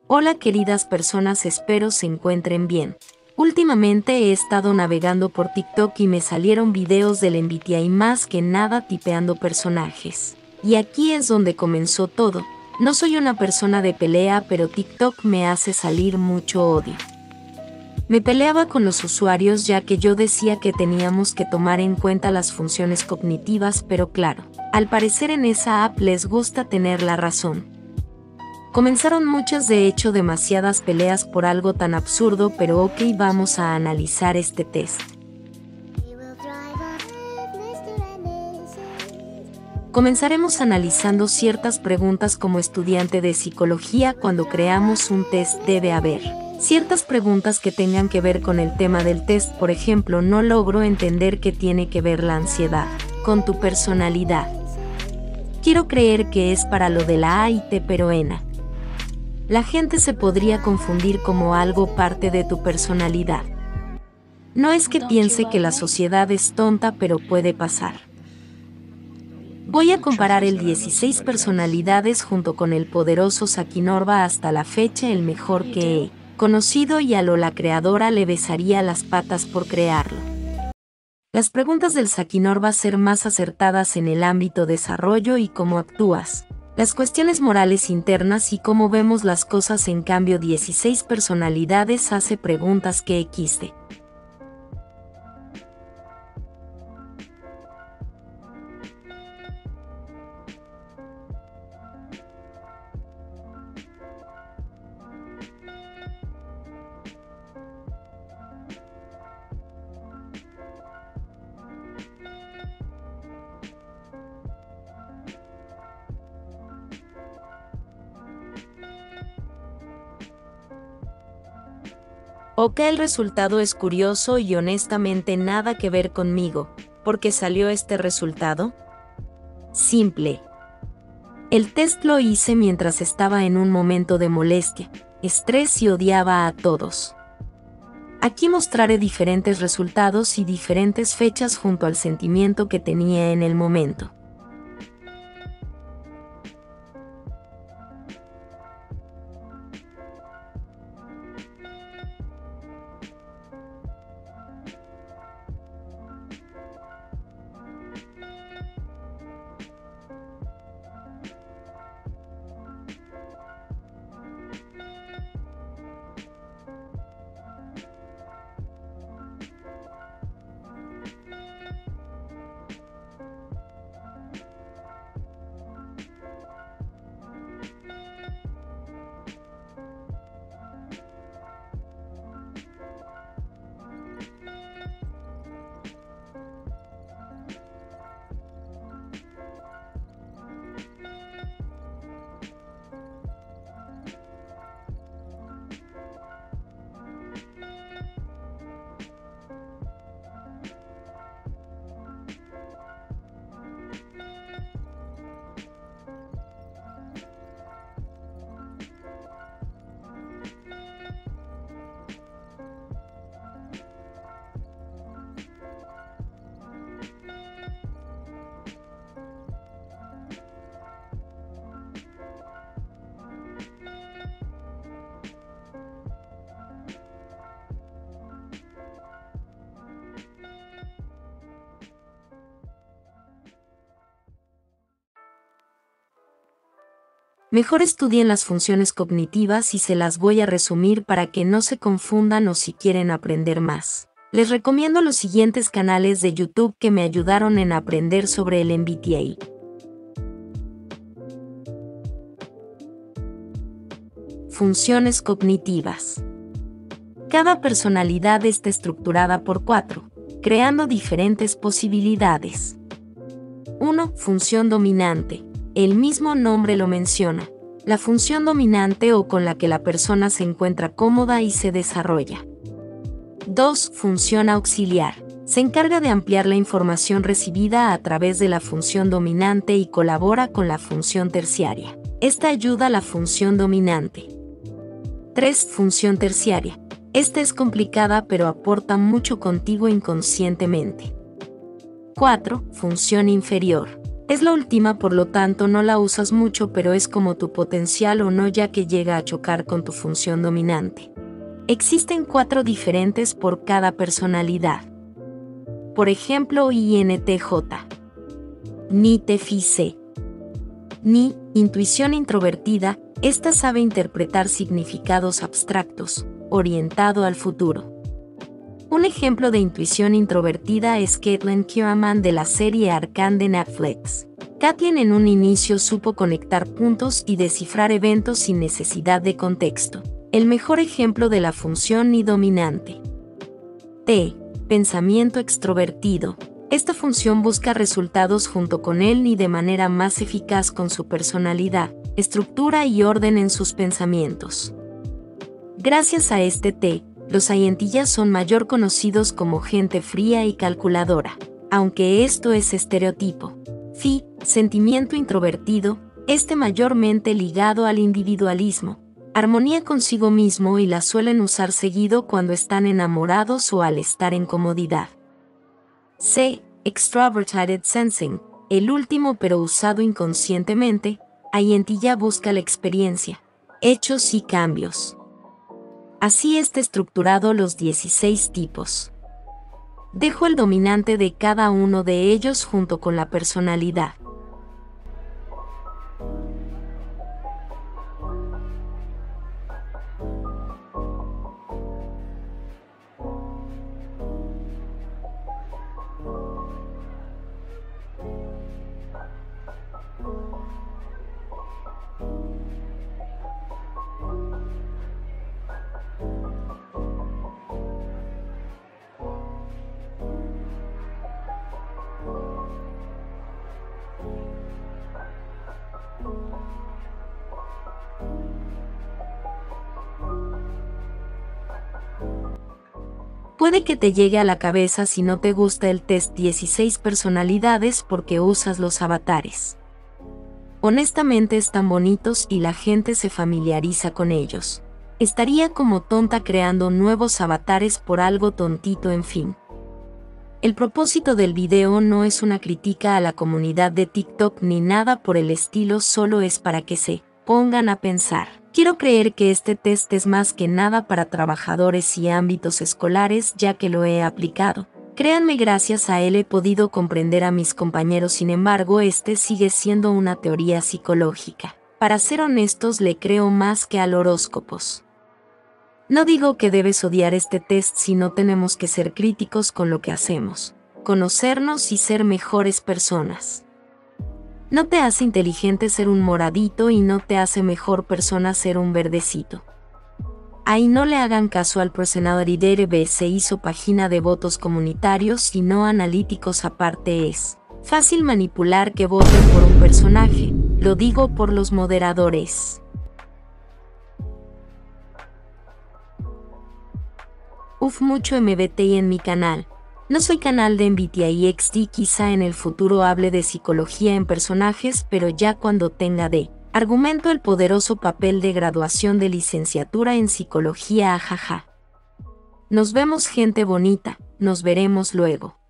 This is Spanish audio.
Hola queridas personas, espero se encuentren bien. Últimamente he estado navegando por TikTok y me salieron videos del MBTI más que nada tipeando personajes. Y aquí es donde comenzó todo. No soy una persona de pelea, pero TikTok me hace salir mucho odio. Me peleaba con los usuarios ya que yo decía que teníamos que tomar en cuenta las funciones cognitivas, pero claro, al parecer en esa app les gusta tener la razón. Comenzaron muchas, de hecho demasiadas peleas por algo tan absurdo, pero ok, vamos a analizar este test. Comenzaremos analizando ciertas preguntas. Como estudiante de psicología, cuando creamos un test debe haber ciertas preguntas que tengan que ver con el tema del test. Por ejemplo, no logro entender qué tiene que ver la ansiedad con tu personalidad. Quiero creer que es para lo de la AIT, pero la gente se podría confundir como algo parte de tu personalidad. No es que piense que la sociedad es tonta, pero puede pasar. Voy a comparar el 16 personalidades junto con el poderoso Sakinorva, hasta la fecha el mejor que he conocido, y a la creadora le besaría las patas por crearlo. Las preguntas del Sakinorva ser más acertadas en el ámbito desarrollo y cómo actúas. Las cuestiones morales internas y cómo vemos las cosas. En cambio, 16 personalidades hace preguntas que XD. Ok, el resultado es curioso y honestamente nada que ver conmigo. ¿Por qué salió este resultado? Simple. El test lo hice mientras estaba en un momento de molestia, estrés y odiaba a todos. Aquí mostraré diferentes resultados y diferentes fechas junto al sentimiento que tenía en el momento. Mejor estudien las funciones cognitivas y se las voy a resumir para que no se confundan, o si quieren aprender más. Les recomiendo los siguientes canales de YouTube que me ayudaron en aprender sobre el MBTI. Funciones cognitivas. Cada personalidad está estructurada por 4, creando diferentes posibilidades. 1. Función dominante. El mismo nombre lo menciona. La función dominante o con la que la persona se encuentra cómoda y se desarrolla. 2. Función auxiliar. Se encarga de ampliar la información recibida a través de la función dominante y colabora con la función terciaria. Esta ayuda a la función dominante. 3. Función terciaria. Esta es complicada pero aporta mucho contigo inconscientemente. 4. Función inferior. Es la última, por lo tanto no la usas mucho, pero es como tu potencial o no, ya que llega a chocar con tu función dominante. Existen 4 diferentes por cada personalidad. Por ejemplo, INTJ. Ni TFIC. Ni, intuición introvertida, esta sabe interpretar significados abstractos, orientado al futuro. Un ejemplo de intuición introvertida es Caitlin Kierman de la serie Arcane de Netflix. Caitlin en un inicio supo conectar puntos y descifrar eventos sin necesidad de contexto. El mejor ejemplo de la función ni dominante. T. Pensamiento extrovertido. Esta función busca resultados junto con él ni de manera más eficaz con su personalidad, estructura y orden en sus pensamientos. Gracias a este T, los INTJ son mayor conocidos como gente fría y calculadora, aunque esto es estereotipo. Phi, sentimiento introvertido, mayormente ligado al individualismo, armonía consigo mismo y la suelen usar seguido cuando están enamorados o al estar en comodidad. C. Extroverted sensing, el último pero usado inconscientemente, INTJ busca la experiencia, hechos y cambios. Así está estructurado los 16 tipos. Dejo el dominante de cada uno de ellos junto con la personalidad. Puede que te llegue a la cabeza si no te gusta el test 16 personalidades porque usas los avatares. Honestamente están bonitos y la gente se familiariza con ellos. Estaría como tonta creando nuevos avatares por algo tontito, en fin. El propósito del video no es una crítica a la comunidad de TikTok ni nada por el estilo, solo es para que se pongan a pensar. Quiero creer que este test es más que nada para trabajadores y ámbitos escolares, ya que lo he aplicado. Créanme, gracias a él he podido comprender a mis compañeros, sin embargo, este sigue siendo una teoría psicológica. Para ser honestos, le creo más que al horóscopos. No digo que debes odiar este test, sino tenemos que ser críticos con lo que hacemos, conocernos y ser mejores personas. No te hace inteligente ser un moradito y no te hace mejor persona ser un verdecito. Ahí no le hagan caso al Personality Database, se hizo página de votos comunitarios y no analíticos, aparte es fácil manipular que voten por un personaje, lo digo por los moderadores. Mucho MBTI en mi canal. No soy canal de MBTI XD, quizá en el futuro hable de psicología en personajes, pero ya cuando tenga de argumento el poderoso papel de graduación de licenciatura en psicología, ajaja. Nos vemos, gente bonita, nos veremos luego.